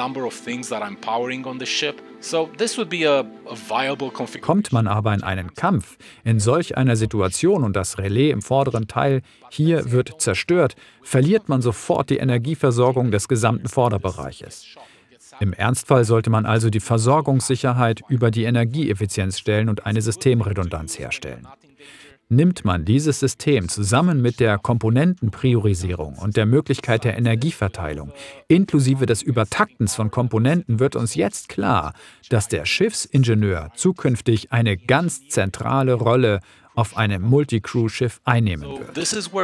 Kommt man aber in einen Kampf, in solch einer Situation und das Relais im vorderen Teil hier wird zerstört, verliert man sofort die Energieversorgung des gesamten Vorderbereiches. Im Ernstfall sollte man also die Versorgungssicherheit über die Energieeffizienz stellen und eine Systemredundanz herstellen. Nimmt man dieses System zusammen mit der Komponentenpriorisierung und der Möglichkeit der Energieverteilung, inklusive des Übertaktens von Komponenten, wird uns jetzt klar, dass der Schiffsingenieur zukünftig eine ganz zentrale Rolle auf einem Multicrew-Schiff einnehmen wird.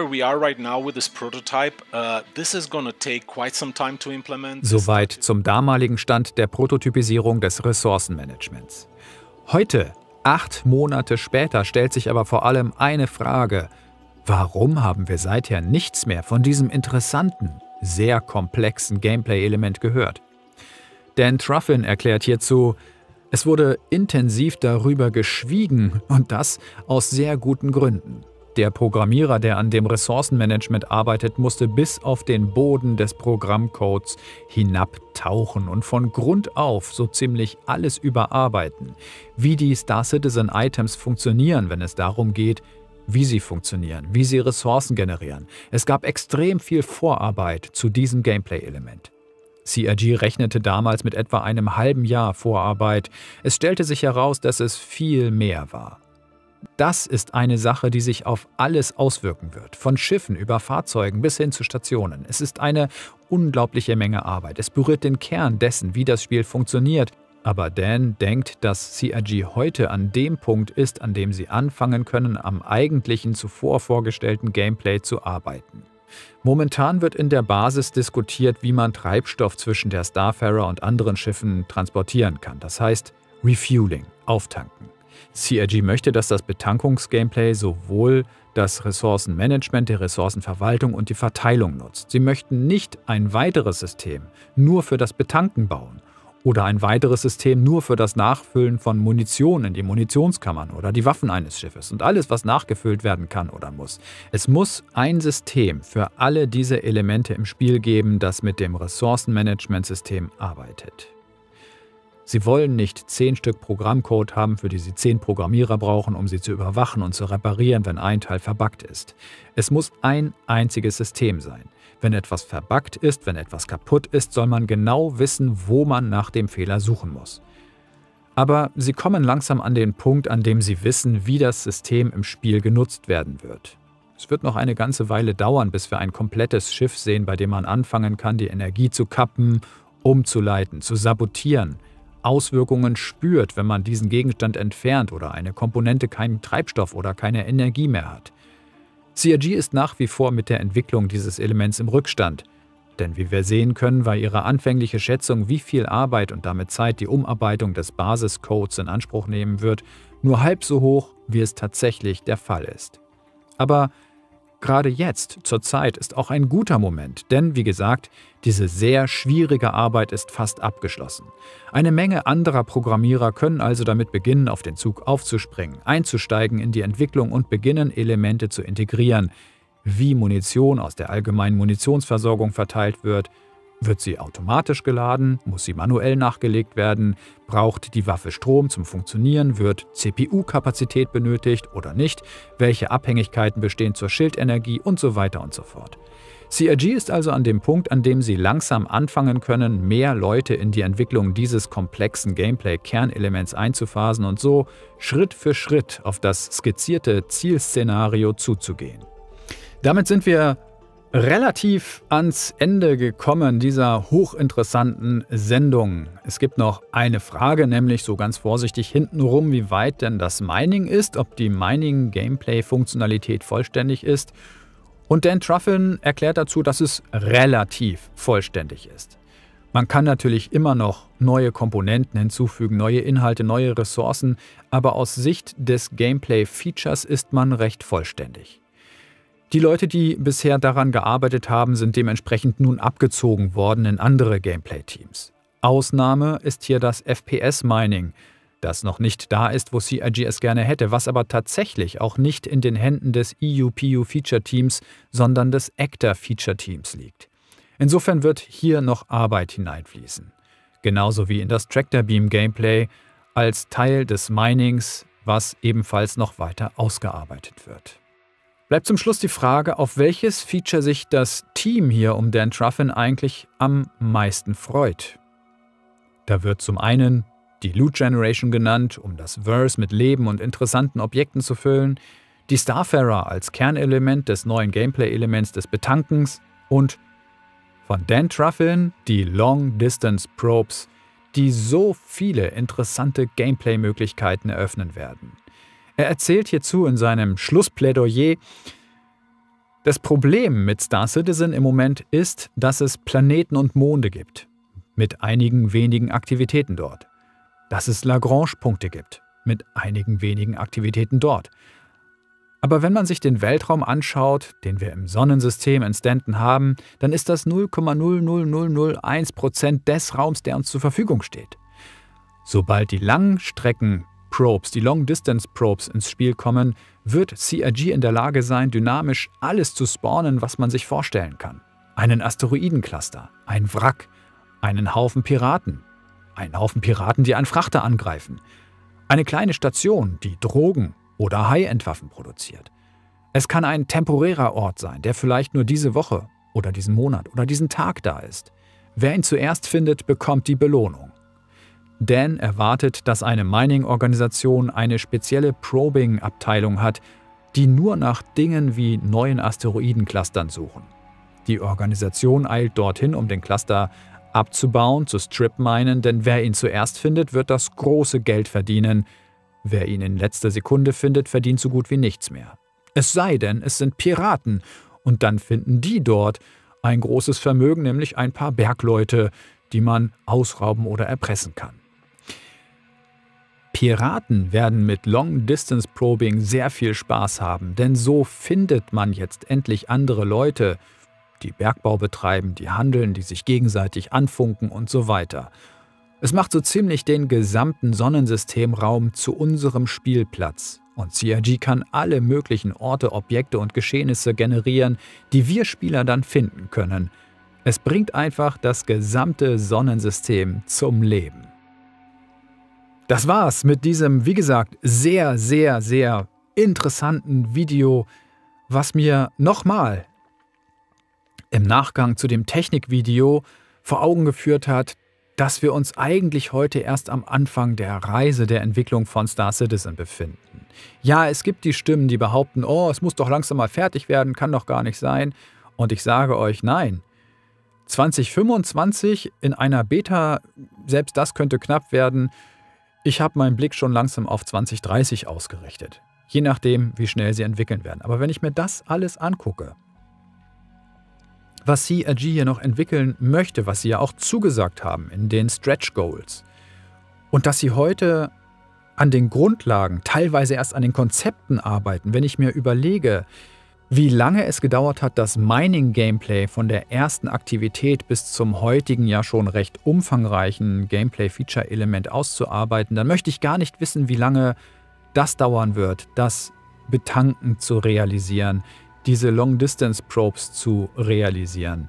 Soweit zum damaligen Stand der Prototypisierung des Ressourcenmanagements. Heute, 8 Monate später, stellt sich aber vor allem eine Frage: Warum haben wir seither nichts mehr von diesem interessanten, sehr komplexen Gameplay-Element gehört? Dan Truffin erklärt hierzu: Es wurde intensiv darüber geschwiegen und das aus sehr guten Gründen. Der Programmierer, der an dem Ressourcenmanagement arbeitet, musste bis auf den Boden des Programmcodes hinabtauchen und von Grund auf so ziemlich alles überarbeiten. Wie die Star Citizen Items funktionieren, wenn es darum geht, wie sie funktionieren, wie sie Ressourcen generieren. Es gab extrem viel Vorarbeit zu diesem Gameplay-Element. CRG rechnete damals mit etwa einem halben Jahr Vorarbeit. Es stellte sich heraus, dass es viel mehr war. Das ist eine Sache, die sich auf alles auswirken wird, von Schiffen über Fahrzeugen bis hin zu Stationen. Es ist eine unglaubliche Menge Arbeit. Es berührt den Kern dessen, wie das Spiel funktioniert. Aber Dan denkt, dass CRG heute an dem Punkt ist, an dem sie anfangen können, am eigentlichen zuvor vorgestellten Gameplay zu arbeiten. Momentan wird in der Basis diskutiert, wie man Treibstoff zwischen der Starfarer und anderen Schiffen transportieren kann. Das heißt Refueling, auftanken. CRG möchte, dass das Betankungsgameplay sowohl das Ressourcenmanagement, die Ressourcenverwaltung und die Verteilung nutzt. Sie möchten nicht ein weiteres System nur für das Betanken bauen oder ein weiteres System nur für das Nachfüllen von Munition in die Munitionskammern oder die Waffen eines Schiffes und alles, was nachgefüllt werden kann oder muss. Es muss ein System für alle diese Elemente im Spiel geben, das mit dem Ressourcenmanagementsystem arbeitet. Sie wollen nicht 10 Stück Programmcode haben, für die Sie 10 Programmierer brauchen, um sie zu überwachen und zu reparieren, wenn ein Teil verbuggt ist. Es muss ein einziges System sein. Wenn etwas verbuggt ist, wenn etwas kaputt ist, soll man genau wissen, wo man nach dem Fehler suchen muss. Aber Sie kommen langsam an den Punkt, an dem Sie wissen, wie das System im Spiel genutzt werden wird. Es wird noch eine ganze Weile dauern, bis wir ein komplettes Schiff sehen, bei dem man anfangen kann, die Energie zu kappen, umzuleiten, zu sabotieren, Auswirkungen spürt, wenn man diesen Gegenstand entfernt oder eine Komponente keinen Treibstoff oder keine Energie mehr hat. CRG ist nach wie vor mit der Entwicklung dieses Elements im Rückstand, denn wie wir sehen können, war ihre anfängliche Schätzung, wie viel Arbeit und damit Zeit die Umarbeitung des Basiscodes in Anspruch nehmen wird, nur halb so hoch, wie es tatsächlich der Fall ist. Aber gerade jetzt, zur Zeit, ist auch ein guter Moment, denn wie gesagt, diese sehr schwierige Arbeit ist fast abgeschlossen. Eine Menge anderer Programmierer können also damit beginnen, auf den Zug aufzuspringen, einzusteigen in die Entwicklung und beginnen, Elemente zu integrieren, wie Munition aus der allgemeinen Munitionsversorgung verteilt wird, Wird sie automatisch geladen? Muss sie manuell nachgelegt werden? Braucht die Waffe Strom zum Funktionieren? Wird CPU-Kapazität benötigt oder nicht? Welche Abhängigkeiten bestehen zur Schildenergie und so weiter und so fort. CIG ist also an dem Punkt, an dem sie langsam anfangen können, mehr Leute in die Entwicklung dieses komplexen Gameplay-Kernelements einzuphasen und so Schritt für Schritt auf das skizzierte Zielszenario zuzugehen. Damit sind wir relativ ans Ende gekommen dieser hochinteressanten Sendung. Es gibt noch eine Frage, nämlich so ganz vorsichtig hintenrum, wie weit denn das Mining ist, ob die Mining-Gameplay-Funktionalität vollständig ist. Und Dan Truffin erklärt dazu, dass es relativ vollständig ist. Man kann natürlich immer noch neue Komponenten hinzufügen, neue Inhalte, neue Ressourcen, aber aus Sicht des Gameplay-Features ist man recht vollständig. Die Leute, die bisher daran gearbeitet haben, sind dementsprechend nun abgezogen worden in andere Gameplay-Teams. Ausnahme ist hier das FPS-Mining, das noch nicht da ist, wo CIG es gerne hätte, was aber tatsächlich auch nicht in den Händen des EU-PU-Feature-Teams, sondern des Actor-Feature-Teams liegt. Insofern wird hier noch Arbeit hineinfließen. Genauso wie in das Tractor-Beam-Gameplay als Teil des Minings, was ebenfalls noch weiter ausgearbeitet wird. Bleibt zum Schluss die Frage, auf welches Feature sich das Team hier um Dan Truffin eigentlich am meisten freut. Da wird zum einen die Loot Generation genannt, um das Verse mit Leben und interessanten Objekten zu füllen, die Starfarer als Kernelement des neuen Gameplay-Elements des Betankens und von Dan Truffin die Long Distance Probes, die so viele interessante Gameplay-Möglichkeiten eröffnen werden. Er erzählt hierzu in seinem Schlussplädoyer, das Problem mit Star Citizen im Moment ist, dass es Planeten und Monde gibt, mit einigen wenigen Aktivitäten dort. Dass es Lagrange-Punkte gibt, mit einigen wenigen Aktivitäten dort. Aber wenn man sich den Weltraum anschaut, den wir im Sonnensystem in Stanton haben, dann ist das 0,00001% des Raums, der uns zur Verfügung steht. Sobald die Langstrecken-Probes, die Long-Distance-Probes ins Spiel kommen, wird CIG in der Lage sein, dynamisch alles zu spawnen, was man sich vorstellen kann. Einen Asteroidencluster, ein Wrack, einen Haufen Piraten, die einen Frachter angreifen, eine kleine Station, die Drogen oder High-End-Waffen produziert. Es kann ein temporärer Ort sein, der vielleicht nur diese Woche oder diesen Monat oder diesen Tag da ist. Wer ihn zuerst findet, bekommt die Belohnung. Dan erwartet, dass eine Mining-Organisation eine spezielle Probing-Abteilung hat, die nur nach Dingen wie neuen Asteroidenclustern suchen. Die Organisation eilt dorthin, um den Cluster abzubauen, zu strip-minen, denn wer ihn zuerst findet, wird das große Geld verdienen. Wer ihn in letzter Sekunde findet, verdient so gut wie nichts mehr. Es sei denn, es sind Piraten, und dann finden die dort ein großes Vermögen, nämlich ein paar Bergleute, die man ausrauben oder erpressen kann. Piraten werden mit Long-Distance-Probing sehr viel Spaß haben, denn so findet man jetzt endlich andere Leute, die Bergbau betreiben, die handeln, die sich gegenseitig anfunken und so weiter. Es macht so ziemlich den gesamten Sonnensystemraum zu unserem Spielplatz. Und CIG kann alle möglichen Orte, Objekte und Geschehnisse generieren, die wir Spieler dann finden können. Es bringt einfach das gesamte Sonnensystem zum Leben. Das war's mit diesem, wie gesagt, sehr, sehr, sehr interessanten Video, was mir nochmal im Nachgang zu dem Technikvideo vor Augen geführt hat, dass wir uns eigentlich heute erst am Anfang der Reise der Entwicklung von Star Citizen befinden. Ja, es gibt die Stimmen, die behaupten, oh, es muss doch langsam mal fertig werden, kann doch gar nicht sein. Und ich sage euch, nein. 2025 in einer Beta, selbst das könnte knapp werden. Ich habe meinen Blick schon langsam auf 2030 ausgerichtet. Je nachdem, wie schnell sie entwickeln werden. Aber wenn ich mir das alles angucke, was CIG hier noch entwickeln möchte, was sie ja auch zugesagt haben in den Stretch Goals, und dass sie heute an den Grundlagen, teilweise erst an den Konzepten arbeiten, wenn ich mir überlege, wie lange es gedauert hat, das Mining-Gameplay von der ersten Aktivität bis zum heutigen ja schon recht umfangreichen Gameplay-Feature-Element auszuarbeiten, dann möchte ich gar nicht wissen, wie lange das dauern wird, das Betanken zu realisieren, diese Long-Distance-Probes zu realisieren.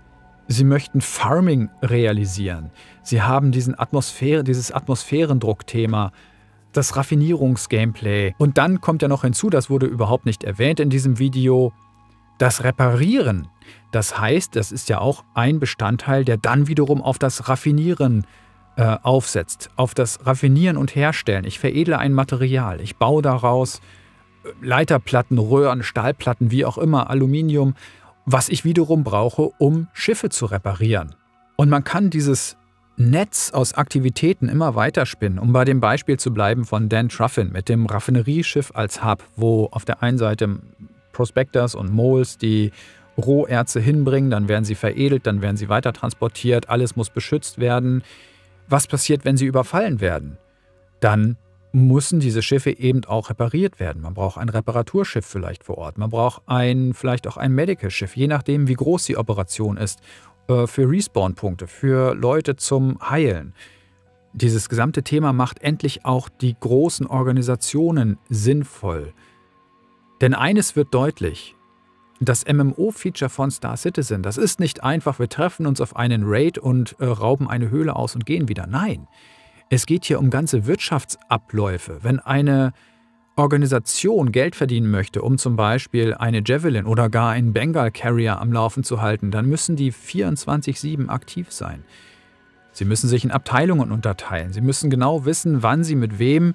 Sie möchten Farming realisieren. Sie haben dieses Atmosphärendruckthema, das Raffinierungsgameplay. Und dann kommt ja noch hinzu, das wurde überhaupt nicht erwähnt in diesem Video, das Reparieren. Das heißt, das ist ja auch ein Bestandteil, der dann wiederum auf das Raffinieren aufsetzt. Auf das Raffinieren und Herstellen. Ich veredle ein Material. Ich baue daraus Leiterplatten, Röhren, Stahlplatten, wie auch immer, Aluminium, was ich wiederum brauche, um Schiffe zu reparieren. Und man kann dieses Netz aus Aktivitäten immer weiterspinnen, um bei dem Beispiel zu bleiben von Dan Truffin mit dem Raffinerieschiff als Hub, wo auf der einen Seite Prospectors und Moles die Roherze hinbringen, dann werden sie veredelt, dann werden sie weiter transportiert, alles muss beschützt werden. Was passiert, wenn sie überfallen werden? Dann müssen diese Schiffe eben auch repariert werden. Man braucht ein Reparaturschiff vielleicht vor Ort, man braucht vielleicht auch ein Medical-Schiff, je nachdem, wie groß die Operation ist, für Respawn-Punkte, für Leute zum Heilen. Dieses gesamte Thema macht endlich auch die großen Organisationen sinnvoll. Denn eines wird deutlich: Das MMO-Feature von Star Citizen, das ist nicht einfach, wir treffen uns auf einen Raid und rauben eine Höhle aus und gehen wieder. Nein, es geht hier um ganze Wirtschaftsabläufe. Wenn eine Organisation Geld verdienen möchte, um zum Beispiel eine Javelin oder gar einen Bengal Carrier am Laufen zu halten, dann müssen die 24/7 aktiv sein. Sie müssen sich in Abteilungen unterteilen. Sie müssen genau wissen, wann sie mit wem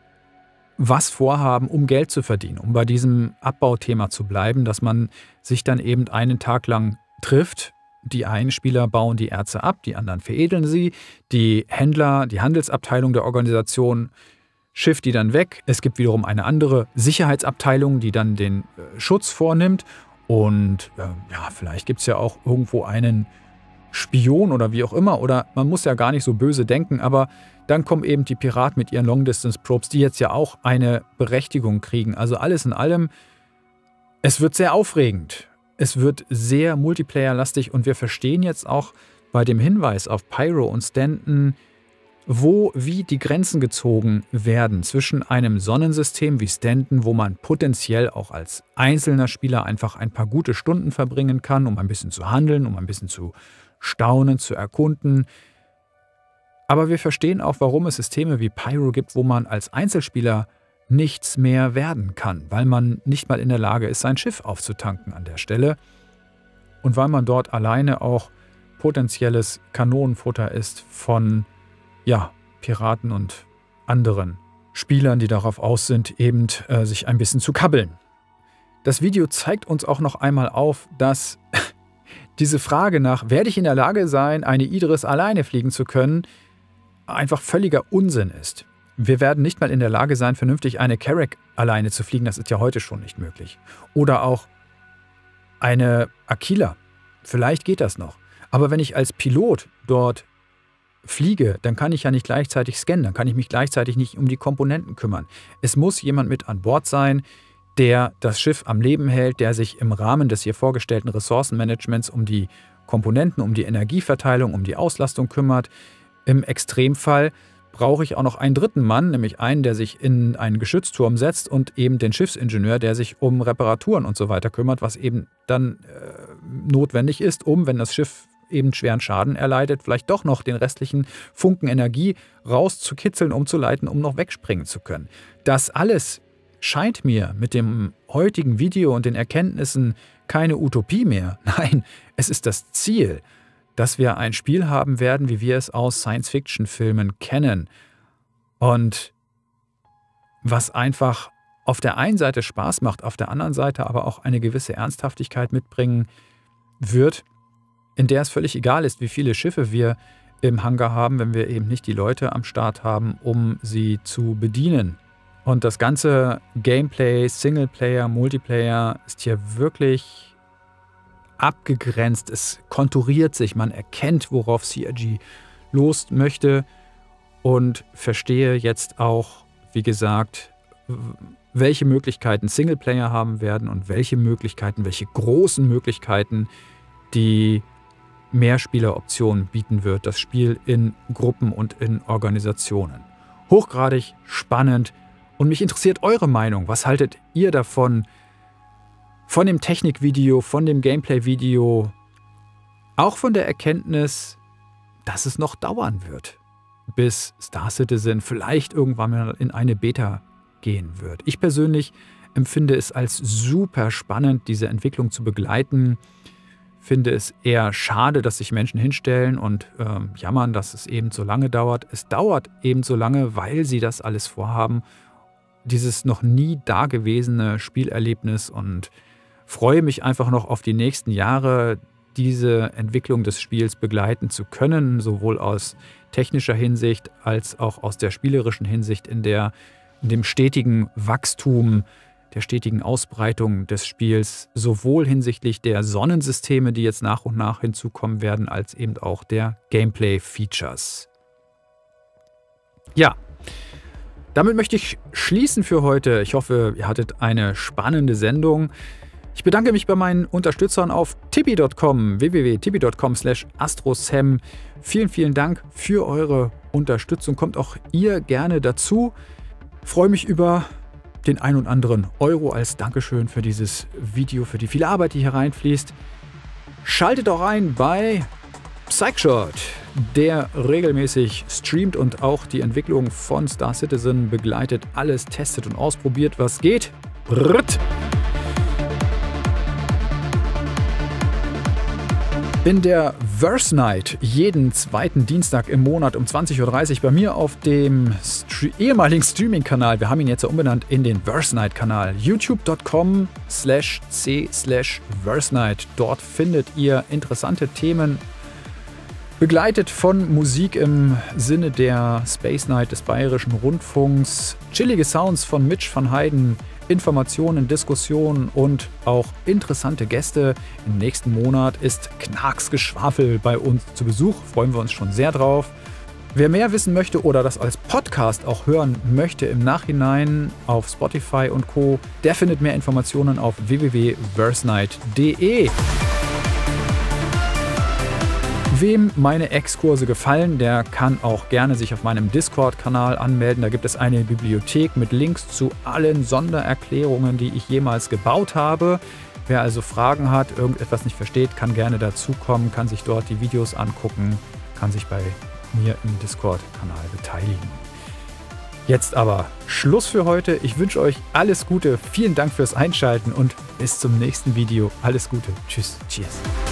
was vorhaben, um Geld zu verdienen, um bei diesem Abbauthema zu bleiben, dass man sich dann eben einen Tag lang trifft. Die einen Spieler bauen die Erze ab, die anderen veredeln sie, die Händler, die Handelsabteilung der Organisation schifft die dann weg. Es gibt wiederum eine andere Sicherheitsabteilung, die dann den Schutz vornimmt und vielleicht gibt es ja auch irgendwo einen Spion oder wie auch immer, oder man muss ja gar nicht so böse denken, aber dann kommen eben die Piraten mit ihren Long-Distance-Probes, die jetzt ja auch eine Berechtigung kriegen. Also alles in allem, es wird sehr aufregend. Es wird sehr multiplayer-lastig und wir verstehen jetzt auch bei dem Hinweis auf Pyro und Stanton, wie die Grenzen gezogen werden zwischen einem Sonnensystem wie Stanton, wo man potenziell auch als einzelner Spieler einfach ein paar gute Stunden verbringen kann, um ein bisschen zu handeln, um ein bisschen zu staunen, zu erkunden. Aber wir verstehen auch, warum es Systeme wie Pyro gibt, wo man als Einzelspieler nichts mehr werden kann, weil man nicht mal in der Lage ist, sein Schiff aufzutanken an der Stelle und weil man dort alleine auch potenzielles Kanonenfutter ist von Piraten und anderen Spielern, die darauf aus sind, eben sich ein bisschen zu kabbeln. Das Video zeigt uns auch noch einmal auf, dass diese Frage nach, werde ich in der Lage sein, eine Idris alleine fliegen zu können, einfach völliger Unsinn ist. Wir werden nicht mal in der Lage sein, vernünftig eine Carrack alleine zu fliegen, das ist ja heute schon nicht möglich. Oder auch eine Aquila, vielleicht geht das noch. Aber wenn ich als Pilot dort fliege, dann kann ich ja nicht gleichzeitig scannen, dann kann ich mich gleichzeitig nicht um die Komponenten kümmern. Es muss jemand mit an Bord sein, der das Schiff am Leben hält, der sich im Rahmen des hier vorgestellten Ressourcenmanagements um die Komponenten, um die Energieverteilung, um die Auslastung kümmert. Im Extremfall brauche ich auch noch einen dritten Mann, nämlich einen, der sich in einen Geschützturm setzt und eben den Schiffsingenieur, der sich um Reparaturen und so weiter kümmert, was eben dann notwendig ist, wenn das Schiff eben schweren Schaden erleidet, vielleicht doch noch den restlichen Funken Energie rauszukitzeln, umzuleiten, um noch wegspringen zu können. Das alles scheint mir mit dem heutigen Video und den Erkenntnissen keine Utopie mehr. Nein, es ist das Ziel, dass wir ein Spiel haben werden, wie wir es aus Science-Fiction-Filmen kennen. Und was einfach auf der einen Seite Spaß macht, auf der anderen Seite aber auch eine gewisse Ernsthaftigkeit mitbringen wird, in der es völlig egal ist, wie viele Schiffe wir im Hangar haben, wenn wir eben nicht die Leute am Start haben, um sie zu bedienen. Und das ganze Gameplay, Singleplayer, Multiplayer ist hier wirklich abgegrenzt. Es konturiert sich, man erkennt, worauf CIG los möchte und verstehe jetzt auch, wie gesagt, welche Möglichkeiten Singleplayer haben werden und welche großen Möglichkeiten die Mehrspieleroptionen bieten wird, das Spiel in Gruppen und in Organisationen. Hochgradig spannend und mich interessiert eure Meinung. Was haltet ihr davon? Von dem Technikvideo, von dem Gameplay-Video, Auch von der Erkenntnis, dass es noch dauern wird, bis Star Citizen vielleicht irgendwann mal in eine Beta gehen wird. Ich persönlich empfinde es als super spannend, diese Entwicklung zu begleiten. Finde es eher schade, dass sich Menschen hinstellen und jammern, dass es eben so lange dauert. Es dauert eben so lange, weil sie das alles vorhaben. Dieses noch nie dagewesene Spielerlebnis, und freue mich einfach noch auf die nächsten Jahre, diese Entwicklung des Spiels begleiten zu können, sowohl aus technischer Hinsicht als auch aus der spielerischen Hinsicht, in dem stetigen Wachstum, der stetigen Ausbreitung des Spiels, sowohl hinsichtlich der Sonnensysteme, die jetzt nach und nach hinzukommen werden, als eben auch der Gameplay-Features. Ja, damit möchte ich schließen für heute. Ich hoffe, ihr hattet eine spannende Sendung. Ich bedanke mich bei meinen Unterstützern auf tibi.com, www.tibi.com/astrosam. Vielen, vielen Dank für eure Unterstützung. Kommt auch ihr gerne dazu. Freue mich über den ein und anderen Euro als Dankeschön für dieses Video, für die viele Arbeit, die hier reinfließt. Schaltet auch ein bei Psychshot, der regelmäßig streamt und auch die Entwicklung von Star Citizen begleitet, alles testet und ausprobiert, was geht. Brrrt. In der Verse Night jeden zweiten Dienstag im Monat um 20:30 Uhr bei mir auf dem ehemaligen Streaming-Kanal. Wir haben ihn jetzt ja umbenannt in den Verse Night-Kanal. youtube.com/c/versenight. Dort findet ihr interessante Themen, begleitet von Musik im Sinne der Space Night des Bayerischen Rundfunks, chillige Sounds von Mitch van Heiden, Informationen, Diskussionen und auch interessante Gäste. Im nächsten Monat ist Knarks Geschwafel bei uns zu Besuch. Freuen wir uns schon sehr drauf. Wer mehr wissen möchte oder das als Podcast auch hören möchte im Nachhinein auf Spotify und Co., der findet mehr Informationen auf www.versenight.de. Wem meine Exkurse gefallen, der kann auch gerne sich auf meinem Discord-Kanal anmelden. Da gibt es eine Bibliothek mit Links zu allen Sondererklärungen, die ich jemals gebaut habe. Wer also Fragen hat, irgendetwas nicht versteht, kann gerne dazukommen, kann sich dort die Videos angucken, kann sich bei mir im Discord-Kanal beteiligen. Jetzt aber Schluss für heute. Ich wünsche euch alles Gute. Vielen Dank fürs Einschalten und bis zum nächsten Video. Alles Gute. Tschüss. Cheers.